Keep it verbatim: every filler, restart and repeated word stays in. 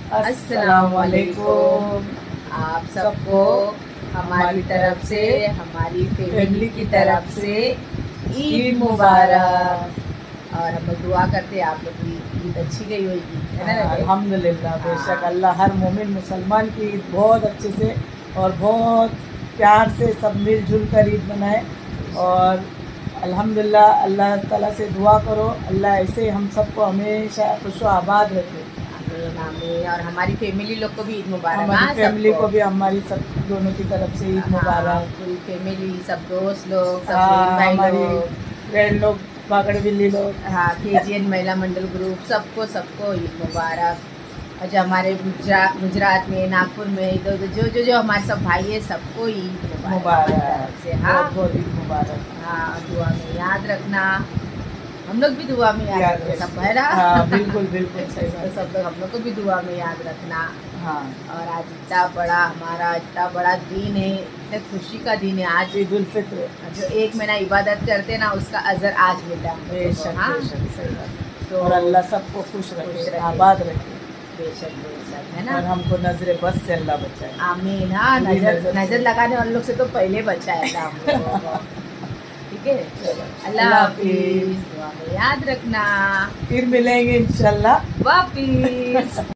अस्सलामुअलैकुम। आप सबको हमारी तरफ से, हमारी फैमिली की तरफ से ईद मुबारक। और हम लोग दुआ करते हैं आप लोग की ईद अच्छी गई होगी, है ना? अल्हम्दुलिल्लाह, बेशक अल्लाह हर मोमिन मुसलमान की ईद बहुत अच्छे से और बहुत प्यार से सब मिलजुल कर ईद मनाए। और अल्हम्दुलिल्लाह अल्लाह ताला से दुआ करो, अल्लाह ऐसे हम सबको हमेशा खुश आबाद रखे। आमीन आमीन। और हमारी फैमिली लोग को भी ईद मुबारक। हमारी फैमिली को भी, हमारी सब दोनों की तरफ से ईद मुबारक। पूरी फैमिली, सब दोस्त लोग, सब हाँ, भाई हमारी लोग, फ्रेंड लोग, बागड़ बिल्ली लोग, हाँ, केजीएन महिला मंडल ग्रुप, सबको सबको ईद मुबारक। और जो हमारे गुजरात गुजरात में, नागपुर में, इधर उधर जो जो जो हमारे सब भाई है, सबको ईद मुबारक से। हाँ, बहुत ईद मुबारक। हाँ, दुआ में याद रखना। हम लोग भी दुआ में याद, याद रखते सब, है ना? हाँ, बिल्कुल बिल्कुल सही बात। तो सब लोग, हम लोग को भी दुआ में याद रखना। हाँ। और आज इतना बड़ा हमारा इतना बड़ा दिन है, इतने खुशी का दिन है आज, ईद उल फित्र। जो एक महीना इबादत करते हैं ना, उसका अजर आज मिला। बेशक हाँ, बेशक सही बात। तो और अल्लाह सबको खुश रखे, आबाद रखे। बेशक बेशक, है ना? और हमको नजरे बस से अल्लाह बचाए। आमीन। हाँ, नजर नजर लगाने वाले लोग से तो पहले बचाए हम लोगों को। ठीक है, अल्लाह हाफिज। दुआ में याद रखना, फिर मिलेंगे इंशाल्लाह वापिस।